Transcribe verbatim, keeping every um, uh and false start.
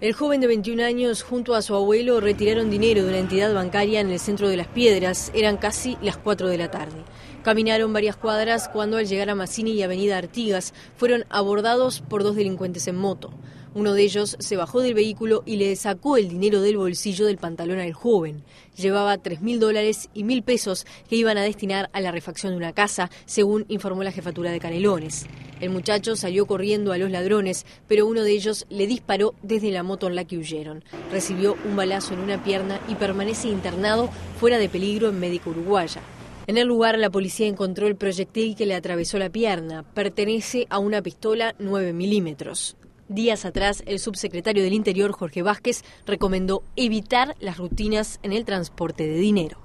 El joven de veintiún años junto a su abuelo retiraron dinero de una entidad bancaria en el centro de Las Piedras. Eran casi las cuatro de la tarde. Caminaron varias cuadras cuando al llegar a Mazzini y Avenida Artigas fueron abordados por dos delincuentes en moto. Uno de ellos se bajó del vehículo y le sacó el dinero del bolsillo del pantalón al joven. Llevaba tres mil dólares y mil pesos que iban a destinar a la refacción de una casa, según informó la jefatura de Canelones. El muchacho salió corriendo a los ladrones, pero uno de ellos le disparó desde la moto en la que huyeron. Recibió un balazo en una pierna y permanece internado fuera de peligro en Médica Uruguaya. En el lugar, la policía encontró el proyectil que le atravesó la pierna. Pertenece a una pistola nueve milímetros. Días atrás, el subsecretario del Interior, Jorge Vázquez, recomendó evitar las rutinas en el transporte de dinero.